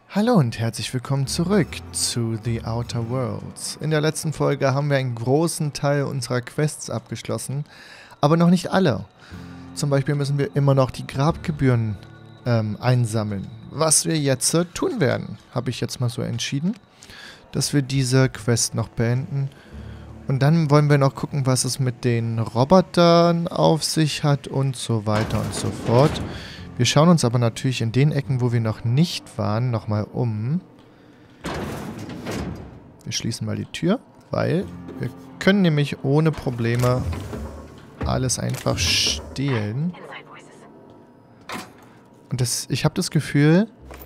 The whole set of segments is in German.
Hallo und herzlich willkommen zurück zu The Outer Worlds. In der letzten Folge haben wir einen großen Teil unserer Quests abgeschlossen, aber noch nicht alle. Zum Beispiel müssen wir immer noch die Grabgebühren einsammeln. Was wir jetzt tun werden, habe ich jetzt mal so entschieden, dass wir diese Quest noch beenden. Und dann wollen wir noch gucken, was es mit den Robotern auf sich hat und so weiter und so fort. Wir schauen uns aber natürlich in den Ecken, wo wir noch nicht waren, nochmal um. Wir schließen mal die Tür, weil wir können nämlich ohne Probleme alles einfach stehlen. Und ich habe das Gefühl,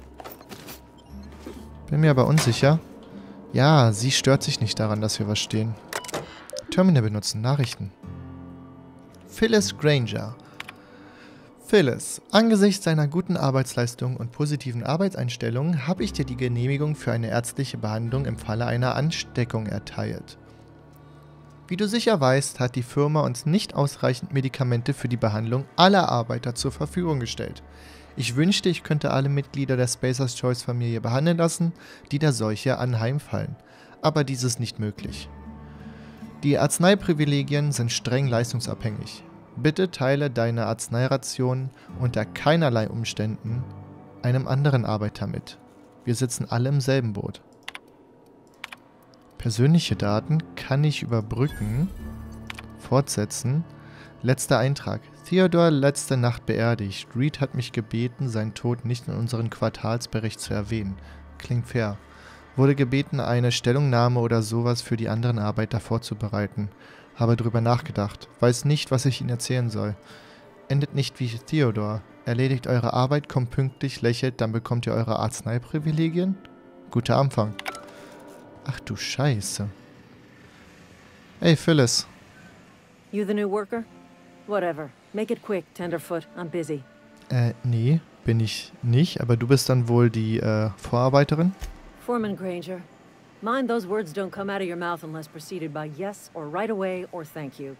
bin mir aber unsicher. Ja, sie stört sich nicht daran, dass wir was stehen. Terminal benutzen, Nachrichten. Phyllis Granger. Phyllis, angesichts deiner guten Arbeitsleistung und positiven Arbeitseinstellungen habe ich dir die Genehmigung für eine ärztliche Behandlung im Falle einer Ansteckung erteilt. Wie du sicher weißt, hat die Firma uns nicht ausreichend Medikamente für die Behandlung aller Arbeiter zur Verfügung gestellt. Ich wünschte, ich könnte alle Mitglieder der Spacers Choice Familie behandeln lassen, die der Seuche anheimfallen. Aber dies ist nicht möglich. Die Arzneiprivilegien sind streng leistungsabhängig. Bitte teile deine Arzneiration unter keinerlei Umständen einem anderen Arbeiter mit. Wir sitzen alle im selben Boot. Persönliche Daten kann ich überbrücken. Fortsetzen. Letzter Eintrag. Theodor letzte Nacht beerdigt. Reed hat mich gebeten, seinen Tod nicht in unseren Quartalsbericht zu erwähnen. Klingt fair. Wurde gebeten, eine Stellungnahme oder sowas für die anderen Arbeiter vorzubereiten. Habe drüber nachgedacht. Weiß nicht, was ich Ihnen erzählen soll. Endet nicht wie Theodor. Erledigt eure Arbeit, kommt pünktlich, lächelt, dann bekommt ihr eure Arzneiprivilegien? Guter Anfang. Ach du Scheiße. Hey, Phyllis. You the new worker? Whatever. Make it quick, Tenderfoot. I'm busy. Nee, bin ich nicht, aber du bist dann wohl die, Vorarbeiterin? Foreman Granger. Mind those words don't come out of your mouth unless preceded by yes or right away or thank you.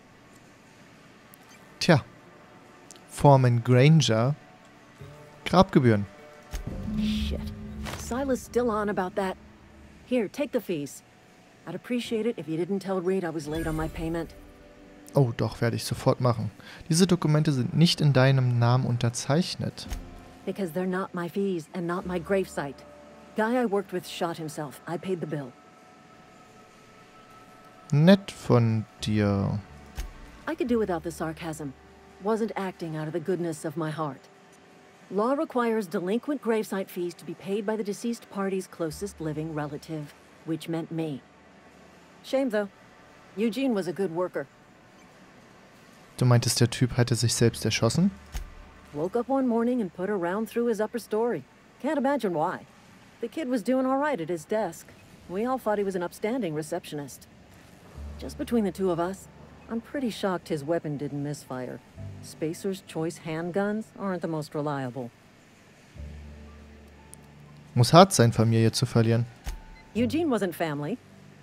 Tja. Foreman Granger. Grabgebühren. Shit. Silas still on about that. Here, take the fees. I'd appreciate it if you didn't tell Reed I was late on my payment. Oh, doch, werde ich sofort machen. Diese Dokumente sind nicht in deinem Namen unterzeichnet. Because they're not my fees and not my gravesite. Guy I worked with shot himself. I paid the bill. Nett von dir. I could do without the sarcasm. Wasn't acting out of the goodness of my heart. Law requires delinquent gravesite fees to be paid by the deceased party's closest living relative, which meant me. Shame though. Eugene was a good worker. Du meintest, der Typ hätte sich selbst erschossen? Woke up one morning and put a round through his upper story. Can't imagine why. The kid was doing all right at his desk. We all thought he was an upstanding receptionist. Just between the two of us, I'm pretty shocked his weapon didn't misfire. Spacer's Choice handguns aren't the most reliable. Muss hart sein, Familie zu verlieren. Eugene wasn't family.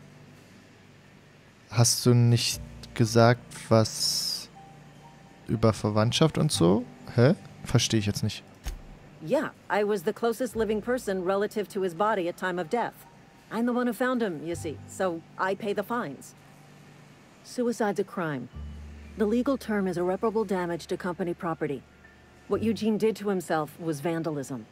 Hast du nicht gesagt, was über Verwandtschaft und so? Hä? Verstehe ich jetzt nicht. Yeah, I was the closest living person relative to his body at time of death. I'm the one who found him, you see, so I pay the fines. Suicide's a crime. The legal term is irreparable damage to company property. What Eugene did to himself was vandalism.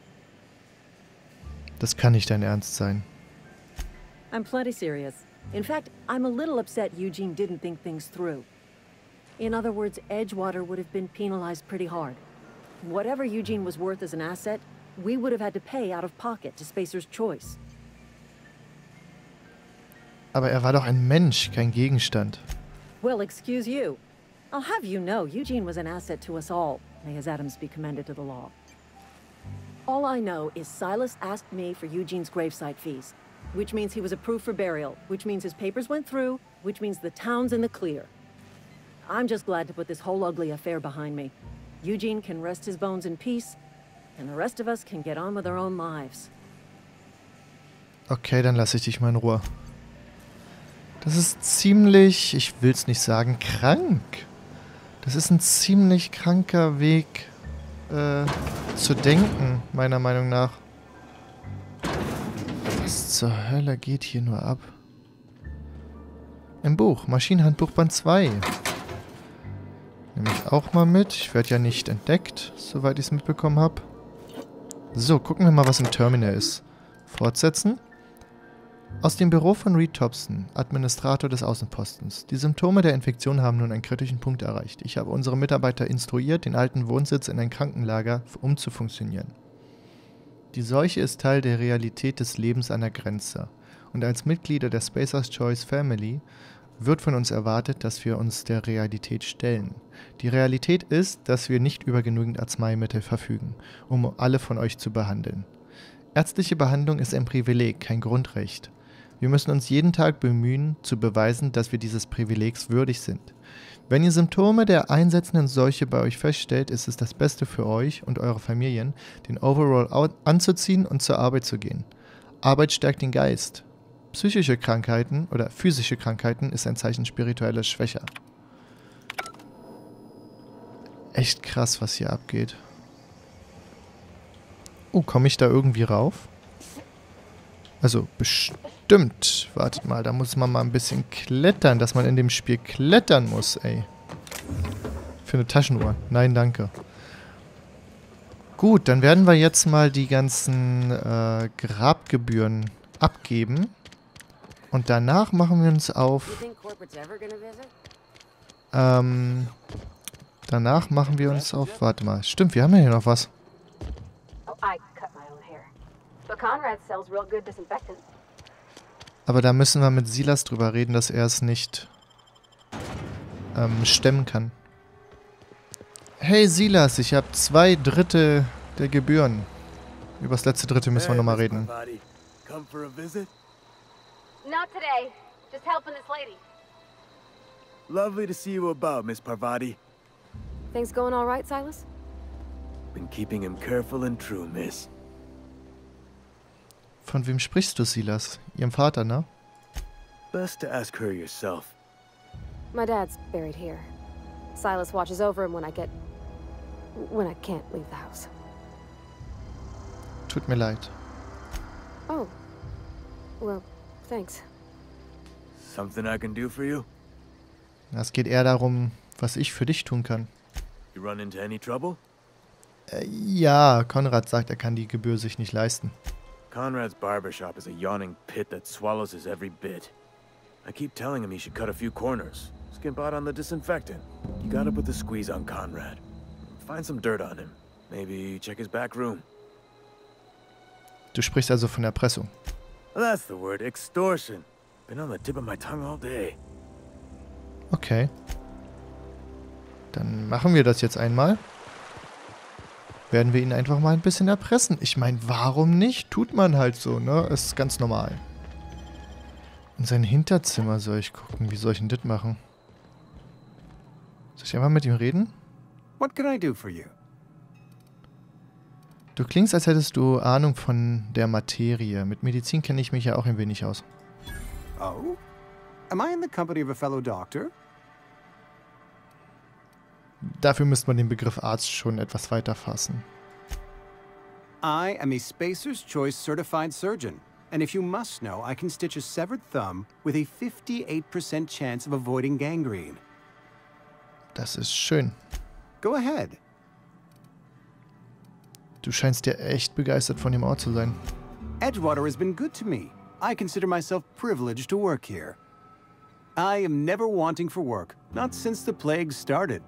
Das kann nicht dein Ernst sein. I'm plenty serious. In fact, I'm a little upset Eugene didn't think things through. In other words, Edgewater would have been penalized pretty hard. Whatever Eugene was worth as an asset, we would have had to pay out of pocket to Spacer's Choice. Aber er war doch ein Mensch, kein Gegenstand. Well, excuse you. I'll have you know, Eugene was an asset to us all. May his atoms be commended to the law. All I know is Silas asked me for Eugene's gravesite fees, which means he was approved for burial, which means his papers went through, which means the town's in the clear. I'm just glad to put this whole ugly affair behind me. Eugene can rest his bones in peace, and the rest of us can get on with our own lives. Okay, dann lasse ich dich mal in Ruhe. Das ist ziemlich, ich will es nicht sagen, krank. Das ist ein ziemlich kranker Weg zu denken, meiner Meinung nach. Was zur Hölle geht hier nur ab? Im Buch, Maschinenhandbuch Band 2. Nehme ich auch mal mit. Ich werde ja nicht entdeckt, soweit ich es mitbekommen habe. So, gucken wir mal, was im Terminal ist. Fortsetzen. Aus dem Büro von Reed Thompson, Administrator des Außenpostens. Die Symptome der Infektion haben nun einen kritischen Punkt erreicht. Ich habe unsere Mitarbeiter instruiert, den alten Wohnsitz in ein Krankenlager umzufunktionieren. Die Seuche ist Teil der Realität des Lebens an der Grenze. Und als Mitglieder der Spacer's Choice Family wird von uns erwartet, dass wir uns der Realität stellen. Die Realität ist, dass wir nicht über genügend Arzneimittel verfügen, um alle von euch zu behandeln. Ärztliche Behandlung ist ein Privileg, kein Grundrecht. Wir müssen uns jeden Tag bemühen, zu beweisen, dass wir dieses Privilegs würdig sind. Wenn ihr Symptome der einsetzenden Seuche bei euch feststellt, ist es das Beste für euch und eure Familien, den Overall anzuziehen und zur Arbeit zu gehen. Arbeit stärkt den Geist. Psychische Krankheiten oder physische Krankheiten ist ein Zeichen spiritueller Schwäche. Echt krass, was hier abgeht. Oh, komme ich da irgendwie rauf? Also, bestimmt. Wartet mal, da muss man mal ein bisschen klettern, dass man in dem Spiel klettern muss, ey. Für eine Taschenuhr. Nein, danke. Gut, dann werden wir jetzt mal die ganzen Grabgebühren abgeben. Und danach machen wir uns auf... danach machen wir uns auf... Warte mal, stimmt, wir haben ja hier noch was. Aber da müssen wir mit Silas drüber reden, dass er es nicht stemmen kann. Hey Silas, ich habe 2/3 der Gebühren. Über das letzte Drittel müssen wir nochmal reden. Not today. Just helping this lady. Lovely to see you about, Miss Parvati. Things going all right, Silas? Been keeping him careful and true, miss. Von wem sprichst du, Silas? Ihrem Vater, ne? Best to ask her yourself. My dad's buried here. Silas watches over him when I can't leave the house. Tut mir leid. Oh. Well, thanks. Something I can do for you? Es geht eher darum, was ich für dich tun kann. You run into any trouble? Ja, Konrad sagt, er kann die Gebühr sich nicht leisten. Conrad's barbershop is a yawning pit that swallows his every bit. I keep telling him he should cut a few corners. Skimp out on the disinfectant. You gotta put the squeeze on Conrad. Find some dirt on him. Maybe check his back room. Du sprichst also von Erpressung. That's the word, extortion. Been on the tip of my tongue all day. Okay. Dann machen wir das jetzt einmal. Werden wir ihn einfach mal ein bisschen erpressen. Ich meine, warum nicht? Tut man halt so, ne? Ist ganz normal. In sein Hinterzimmer soll ich gucken. Wie soll ich denn das machen? Soll ich einfach mit ihm reden? What can I do for you? Du klingst, als hättest du Ahnung von der Materie. Mit Medizin kenne ich mich ja auch ein wenig aus. Oh? Am I in the company of a fellow doctor? Dafür müsste man den Begriff Arzt schon etwas weiter fassen. I am a Spacer's Choice certified surgeon. And if you must know, I can stitch a severed thumb with a 58% chance of avoiding gangrene. Das ist schön. Go ahead. Du scheinst ja echt begeistert von dem Ort zu sein. Edgewater has been good to me. I consider myself privileged to work here. I am never wanting for work, not since the plague started.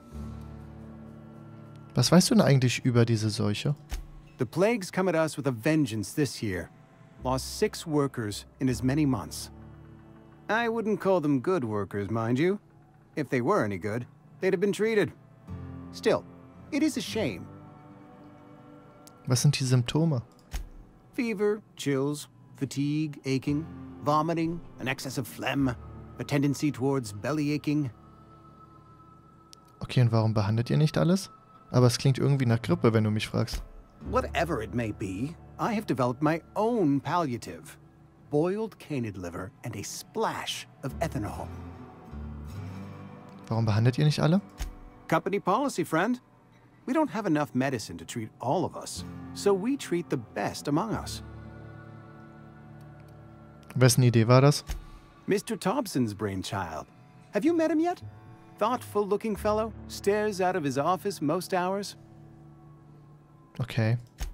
Was weißt du denn eigentlich über diese Seuche? The plague's come at us with a vengeance this year. Lost 6 workers in as many months. I wouldn't call them good workers, mind you. If they were any good, they'd have been treated. Still, it is a shame. Was sind die Symptome? Fever, chills, fatigue, aching, vomiting, an excess of phlegm, a tendency towards belly aching. Okay, und warum behandelt ihr nicht alles? Aber es klingt irgendwie nach Grippe, wenn du mich fragst. Whatever it may be, I have developed my own palliative. Boiled canid liver and a splash of ethanol. Warum behandelt ihr nicht alle? Company policy, friend. We don't have enough medicine to treat all of us, so we treat the best among us. Wessen Idee war das? Mr. Thompson's brainchild. Have you met him yet? Thoughtful-looking fellow, stares out of his office most hours. Okay.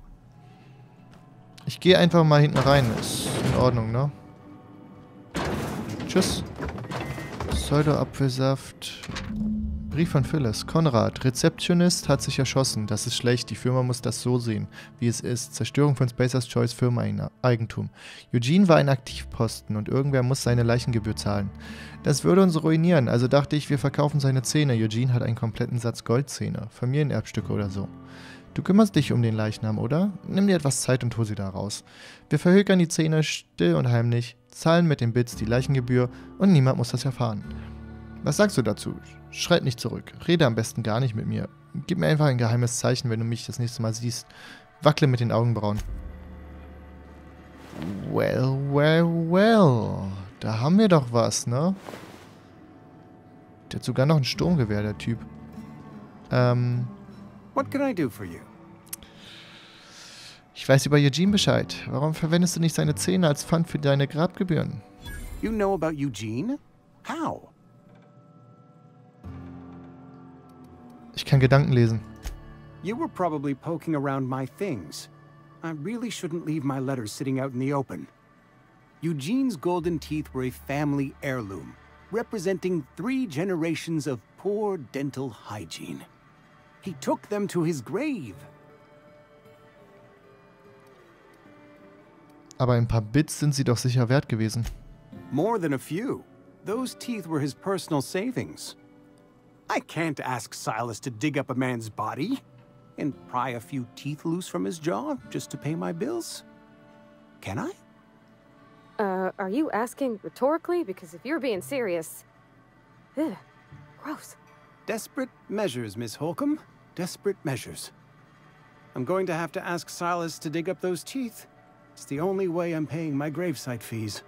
Ich gehe einfach mal hinten rein. Ist in Ordnung, ne? Tschüss. Pseudo-Apfelsaft. Brief von Phyllis. Konrad, Rezeptionist, hat sich erschossen. Das ist schlecht. Die Firma muss das so sehen, wie es ist. Zerstörung von Spacers Choice Firmeneigentum. Eugene war ein Aktivposten und irgendwer muss seine Leichengebühr zahlen. Das würde uns ruinieren, also dachte ich, wir verkaufen seine Zähne. Eugene hat einen kompletten Satz Goldzähne. Familienerbstücke oder so. Du kümmerst dich um den Leichnam, oder? Nimm dir etwas Zeit und hol sie da raus. Wir verhökern die Zähne still und heimlich, zahlen mit den Bits die Leichengebühr und niemand muss das erfahren. Was sagst du dazu? Schreit nicht zurück. Rede am besten gar nicht mit mir. Gib mir einfach ein geheimes Zeichen, wenn du mich das nächste Mal siehst. Wackle mit den Augenbrauen. Well, well, well. Da haben wir doch was, ne? Der hat sogar noch ein Sturmgewehr, der Typ. What can I do for you? Ich weiß über Eugene Bescheid. Warum verwendest du nicht seine Zähne als Pfand für deine Grabgebühren? You know about Eugene? How? Ich kann Gedanken lesen. You were probably poking around my things. I really shouldn't leave my letters sitting out in the open. Eugene's golden teeth were a family heirloom, representing 3 generations of poor dental hygiene. He took them to his grave. Aber ein paar Bits sind sie doch sicher wert gewesen. More than a few. Those teeth were his personal savings. I can't ask Silas to dig up a man's body and pry a few teeth loose from his jaw just to pay my bills. Can I? Are you asking rhetorically? Because if you're being serious... Ugh, gross. Desperate measures, Miss Holcomb. Desperate measures. I'm going to have to ask Silas to dig up those teeth. It's the only way I'm paying my gravesite fees.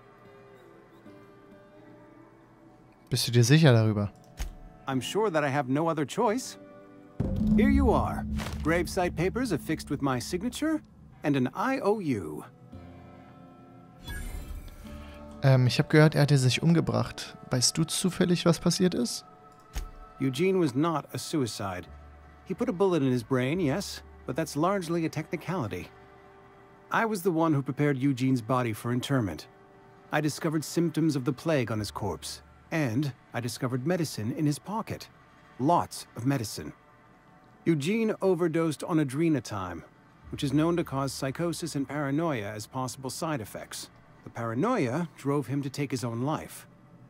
Bist du dir sicher darüber? I'm sure that I have no other choice. Here you are. Gravesite papers affixed with my signature and an IOU. Ich habe gehört, er hatte sich umgebracht. Weißt du zufällig, was passiert ist? Eugene was not a suicide. He put a bullet in his brain, yes, but that's largely a technicality. I was the one who prepared Eugene's body for interment. I discovered symptoms of the plague on his corpse, and I discovered medicine in his pocket. Lots of medicine. Eugene overdosed on adrenatime, which is known to cause psychosis and paranoia as possible side effects. The paranoia drove him to take his own life.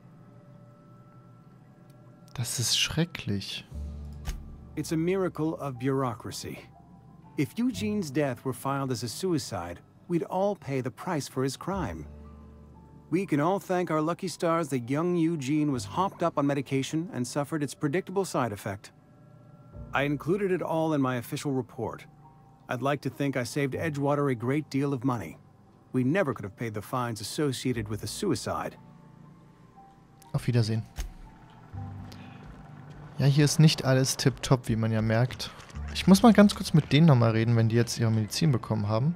Das ist schrecklich. It's a miracle of bureaucracy. If Eugene's death were filed as a suicide, we'd all pay the price for his crime. We can all thank our lucky stars that young Eugene was hopped up on medication and suffered its predictable side effect. I included it all in my official report. I'd like to think I saved Edgewater a great deal of money. We never could have paid the fines associated with a suicide. Auf Wiedersehen. Ja, hier ist nicht alles tipptopp, wie man ja merkt. Ich muss mal ganz kurz mit denen nochmal reden, wenn die jetzt ihre Medizin bekommen haben.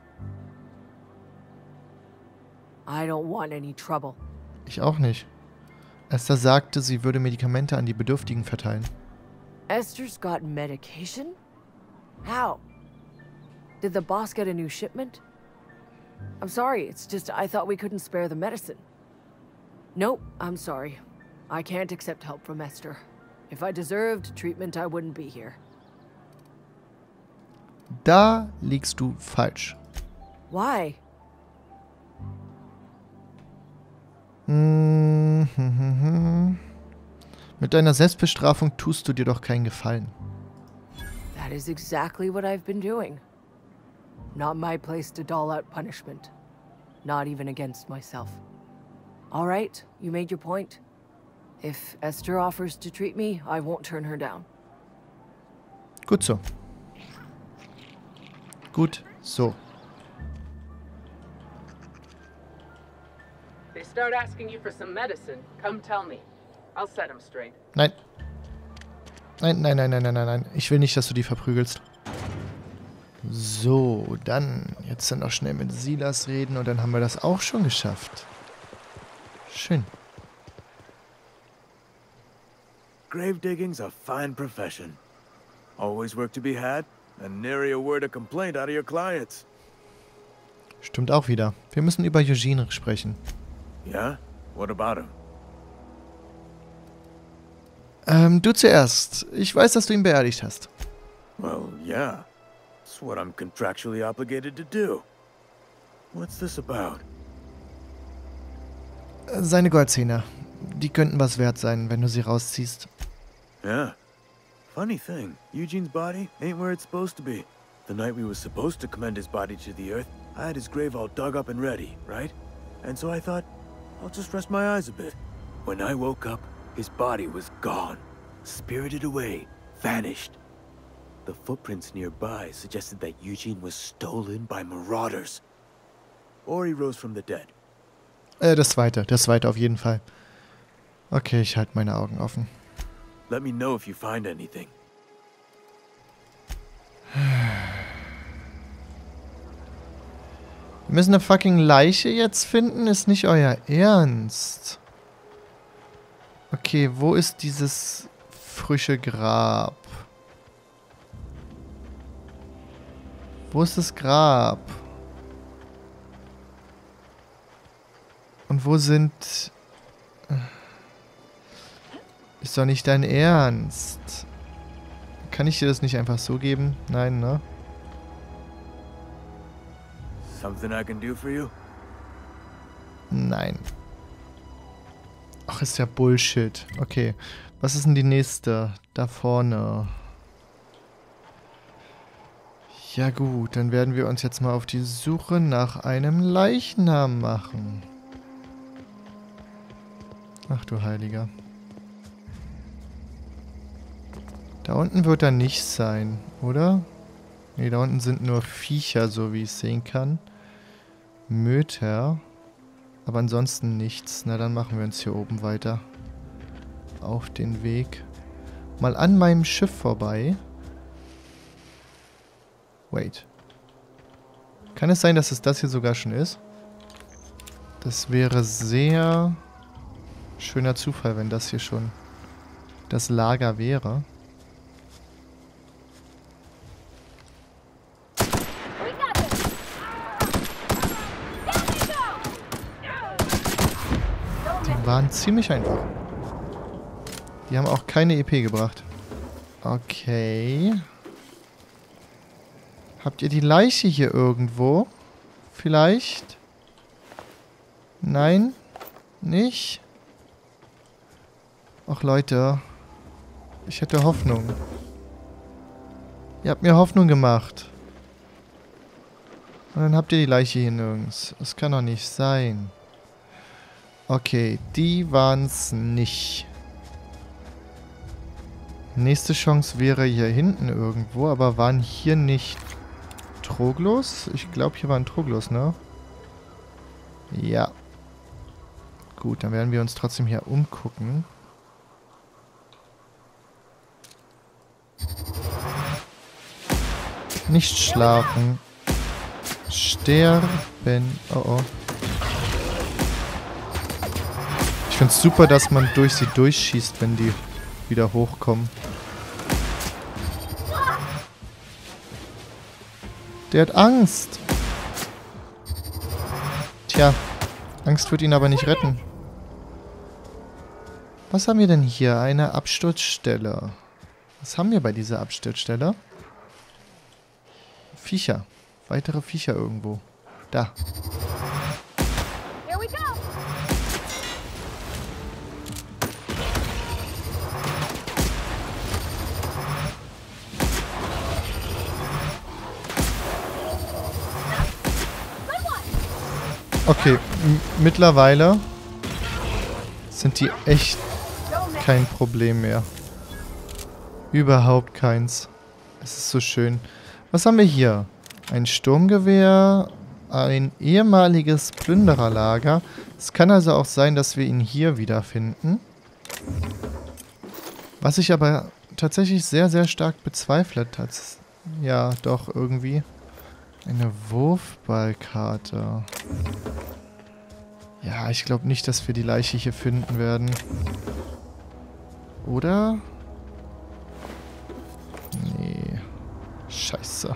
I don't want any trouble. Ich auch nicht. Esther sagte, sie würde Medikamente an die Bedürftigen verteilen. Esther's got medication? How? Did the boss get a new shipment? I'm sorry, it's just I thought we couldn't spare the medicine. Nope, I'm sorry. I can't accept help from Esther. If I deserved treatment, I wouldn't be here. Da liegst du falsch. Why? Mit deiner Selbstbestrafung tust du dir doch keinen Gefallen. That is exactly what I've been doing. Not my place to dole out punishment. Not even against myself. All right, you made your point. If Esther offers to treat me, I won't turn her down. Gut so. Gut so. They start asking you for some medicine, come tell me. I'll set them straight. Nein. Nein, nein, nein, nein, nein, nein, nein. Ich will nicht, dass du die verprügelst. So, dann jetzt noch schnell mit Silas reden und dann haben wir das auch schon geschafft. Schön. Grave digging's a fine profession. Always work to be had, and nary a word of complaint out of your clients. Stimmt auch wieder. Wir müssen über Eugene sprechen. Yeah? What about him? Du zuerst. Ich weiß, dass du ihn beerdigt hast. Well, yeah. It's what I'm contractually obligated to do. What's this about? Seine Goldzähne. Die könnten was wert sein, wenn du sie rausziehst. Yeah. Funny thing, Eugene's body ain't where it's supposed to be. The night we were supposed to commend his body to the earth, I had his grave all dug up and ready, right? And so I thought, I'll just rest my eyes a bit. When I woke up, his body was gone. Spirited away. Vanished. The footprints nearby suggested that Eugene was stolen by marauders. Or he rose from the dead. Das zweite auf jeden Fall. Okay, ich halte meine Augen offen. Let me know if you find anything. Wir müssen eine fucking Leiche jetzt finden? Ist nicht euer Ernst. Okay, wo ist dieses frische Grab? Wo ist das Grab? Und wo sind... Ist doch nicht dein Ernst. Kann ich dir das nicht einfach so geben? Nein, ne? Something I can do for you? Nein. Ach, ist ja Bullshit. Okay. Was ist denn die nächste? Da vorne. Ja gut, dann werden wir uns jetzt mal auf die Suche nach einem Leichnam machen. Ach du Heiliger. Da unten wird er nicht sein, oder? Ne, da unten sind nur Viecher, so wie ich sehen kann. Möter. Aber ansonsten nichts. Na, dann machen wir uns hier oben weiter. Auf den Weg. Mal an meinem Schiff vorbei. Wait. Kann es sein, dass es das hier sogar schon ist? Das wäre sehr schöner Zufall, wenn das hier schon das Lager wäre. Die waren ziemlich einfach. Die haben auch keine EP gebracht. Okay. Habt ihr die Leiche hier irgendwo? Vielleicht? Nein? Nicht? Ach Leute. Ich hätte Hoffnung. Ihr habt mir Hoffnung gemacht. Und dann habt ihr die Leiche hier nirgends. Das kann doch nicht sein. Okay, die waren's nicht. Nächste Chance wäre hier hinten irgendwo, aber waren hier nicht Troglos? Ich glaube, hier waren Troglos, ne? Ja. Gut, dann werden wir uns trotzdem hier umgucken. Nicht schlafen. Sterben. Oh oh. Ich finde es super, dass man durch sie durchschießt, wenn die wieder hochkommen. Der hat Angst. Tja, Angst wird ihn aber nicht retten. Was haben wir denn hier? Eine Absturzstelle. Was haben wir bei dieser Absturzstelle? Viecher. Weitere Viecher irgendwo. Da. Okay, mittlerweile sind die echt kein Problem mehr. Überhaupt keins. Es ist so schön. Was haben wir hier? Ein Sturmgewehr, ein ehemaliges Plündererlager. Es kann also auch sein, dass wir ihn hier wiederfinden. Was ich aber tatsächlich sehr, sehr stark bezweifle. Ja, doch, irgendwie. Eine Wurfballkarte. Ja, ich glaube nicht, dass wir die Leiche hier finden werden. Oder? Nee. Scheiße.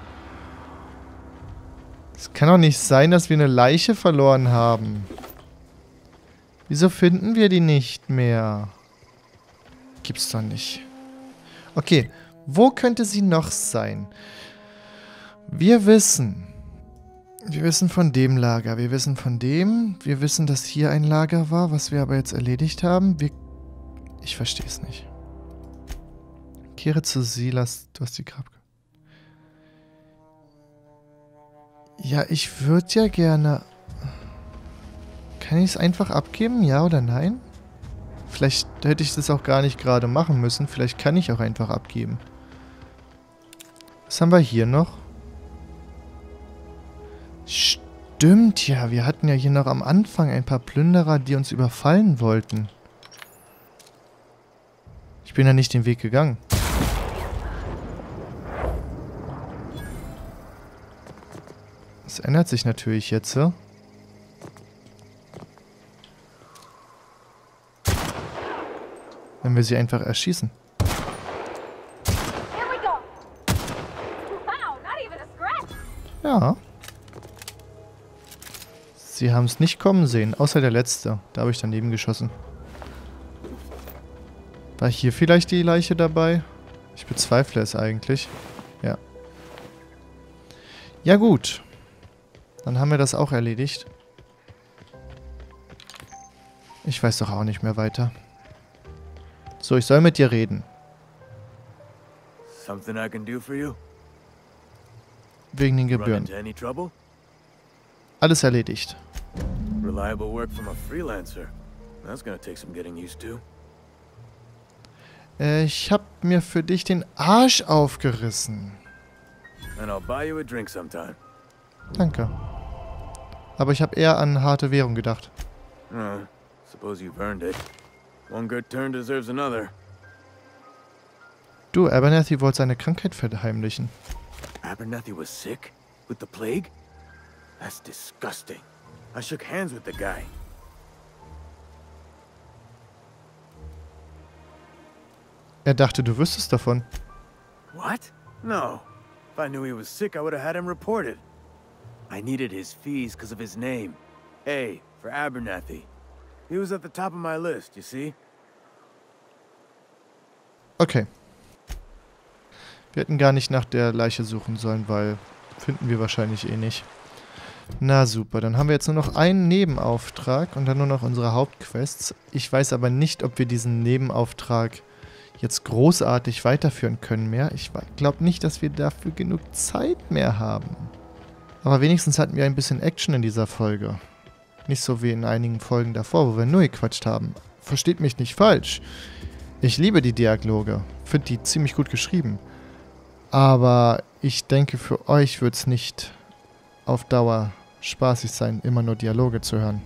Es kann doch nicht sein, dass wir eine Leiche verloren haben. Wieso finden wir die nicht mehr? Gibt's doch nicht. Okay, wo könnte sie noch sein? Wir wissen von dem Lager, wir wissen von dem, wir wissen, dass hier ein Lager war, was wir aber jetzt erledigt haben. Ich verstehe es nicht. Kehre zu Silas, du hast die Grab. Ja, ich würde ja gerne... Kann ich es einfach abgeben, ja oder nein? Vielleicht hätte ich das auch gar nicht gerade machen müssen. Vielleicht kann ich auch einfach abgeben. Was haben wir hier noch? Stimmt ja, wir hatten ja hier noch am Anfang ein paar Plünderer, die uns überfallen wollten. Ich bin ja nicht den Weg gegangen. Das ändert sich natürlich jetzt, ja? Wenn wir sie einfach erschießen. Ja. Sie haben es nicht kommen sehen, außer der letzte. Da habe ich daneben geschossen. War hier vielleicht die Leiche dabei? Ich bezweifle es eigentlich. Ja. Ja gut. Dann haben wir das auch erledigt. Ich weiß doch auch nicht mehr weiter. So, ich soll mit dir reden. Something I can do for you? Wegen den Run Gebühren. into any trouble? Alles erledigt. Reliable work from a freelancer. That's gonna take some getting used to. Ich hab mir für dich den Arsch aufgerissen. And I'll buy you a drink sometime. Danke. Aber ich habe eher an harte Währung gedacht. Suppose you've earned it. One good turn deserves another. Du, Abernathy wollte seine Krankheit verheimlichen. Abernathy was sick? With the plague? That's disgusting. I shook hands with the guy. Er dachte, du wüsstest davon. What? No. If I knew he was sick, I would have had him reported. I needed his fees because of his name. A, for Abernathy. He was at the top of my list, you see? Okay. Wir hätten gar nicht nach der Leiche suchen sollen, weil finden wir wahrscheinlich eh nicht. Na super, dann haben wir jetzt nur noch einen Nebenauftrag und dann nur noch unsere Hauptquests. Ich weiß aber nicht, ob wir diesen Nebenauftrag jetzt großartig weiterführen können mehr. Ich glaube nicht, dass wir dafür genug Zeit mehr haben. Aber wenigstens hatten wir ein bisschen Action in dieser Folge. Nicht so wie in einigen Folgen davor, wo wir nur gequatscht haben. Versteht mich nicht falsch. Ich liebe die Dialoge. Finde die ziemlich gut geschrieben. Aber ich denke, für euch wird es nicht auf Dauer spaßig sein, immer nur Dialoge zu hören.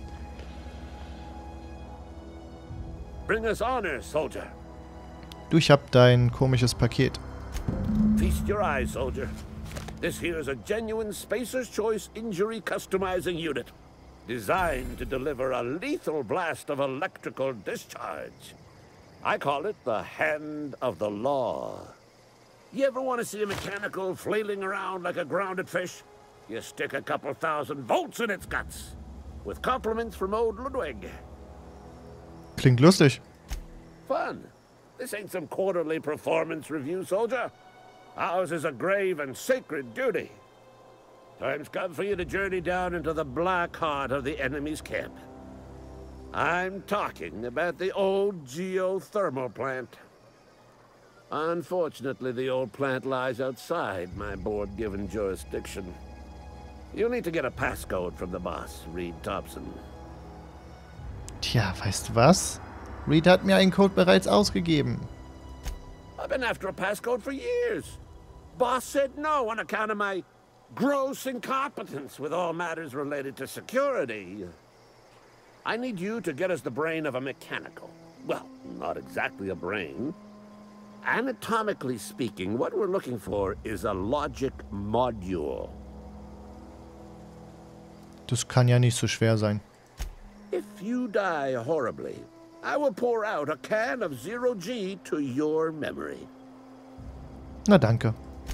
Bring us honor, soldier. Du, ich hab dein komisches Paket. Feast your eyes, soldier. This here is a genuine Spacer's Choice Injury Customizing Unit, designed to deliver a lethal blast of electrical discharge. I call it the Hand of the Law. You ever want to see a mechanical flailing around like a grounded fish? You stick a couple thousand volts in its guts. With compliments from old Ludwig. Klingt lustig. Fun. This ain't some quarterly performance review, soldier. Ours is a grave and sacred duty. Time's come for you to journey down into the black heart of the enemy's camp. I'm talking about the old geothermal plant. Unfortunately, the old plant lies outside my board-given jurisdiction. You'll need to get a passcode from the boss, Reed Thompson. Tja, weißt du was? Reed hat mir einen Code bereits ausgegeben. I've been after a passcode for years. Boss said no on account of my gross incompetence with all matters related to security. I need you to get us the brain of a mechanical. Well, not exactly a brain. Anatomically speaking, what we're looking for is a logic module. Das kann ja nicht so schwer sein. If you die horribly, I will pour out a can of Zero-G to your memory. Na danke.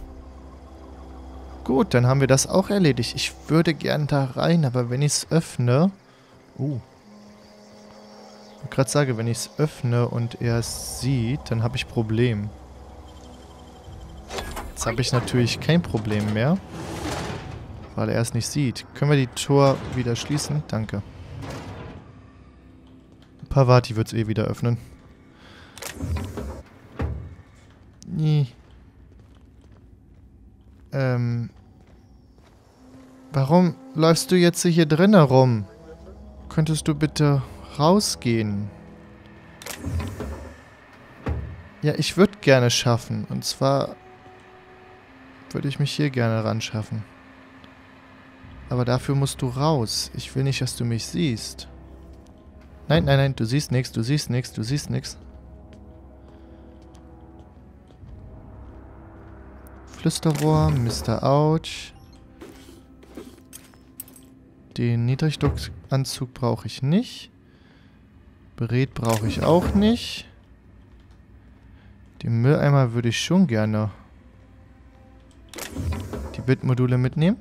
Gut, dann haben wir das auch erledigt. Ich würde gern da rein, aber wenn ich es öffne... Ich gerade sage, wenn ich es öffne und er es sieht, dann habe ich Problem. Jetzt habe ich natürlich kein Problem mehr, weil er es nicht sieht. Können wir die Tor wieder schließen? Danke. Pavati wird es eh wieder öffnen. Nee. Warum läufst du jetzt hier drin herum? Könntest du bitte rausgehen? Ja, ich würde gerne schaffen. Und zwar würde ich mich hier gerne ran schaffen. Aber dafür musst du raus. Ich will nicht, dass du mich siehst. Nein, nein, nein, du siehst nichts, du siehst nichts, du siehst nichts. Flüsterrohr, Mr. Ouch. Den Niedrigdruckanzug brauche ich nicht. Berät brauche ich auch nicht. Den Mülleimer würde ich schon gerne. Die Bitmodule mitnehmen.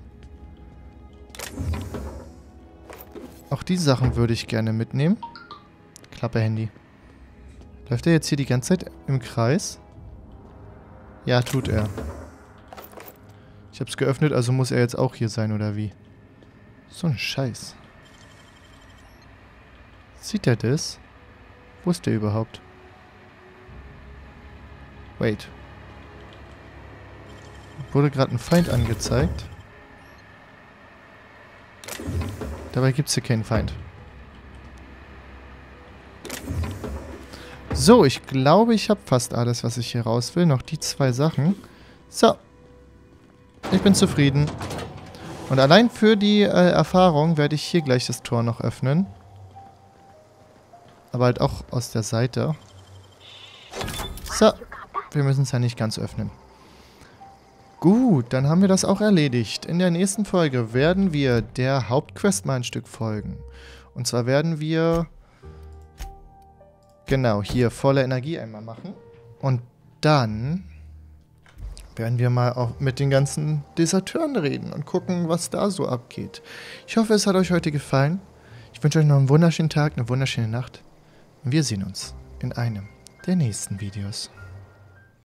Auch die Sachen würde ich gerne mitnehmen. Klappe Handy. Läuft er jetzt hier die ganze Zeit im Kreis? Ja, tut er. Ich habe es geöffnet, also muss er jetzt auch hier sein, oder wie? So ein Scheiß. Sieht er das? Wo ist der überhaupt? Wait. Wurde gerade ein Feind angezeigt. Dabei gibt es hier keinen Feind. So, ich glaube, ich habe fast alles, was ich hier raus will. Noch die 2 Sachen. So. Ich bin zufrieden. Und allein für die Erfahrung werde ich hier gleich das Tor noch öffnen. Aber halt auch aus der Seite. So. Wir müssen es ja nicht ganz öffnen. Gut, dann haben wir das auch erledigt. In der nächsten Folge werden wir der Hauptquest mal ein Stück folgen. Und zwar werden wir... Genau, hier volle Energie einmal machen. Und dann... werden wir mal auch mit den ganzen Deserteuren reden und gucken, was da so abgeht. Ich hoffe, es hat euch heute gefallen. Ich wünsche euch noch einen wunderschönen Tag, eine wunderschöne Nacht. Und wir sehen uns in einem der nächsten Videos.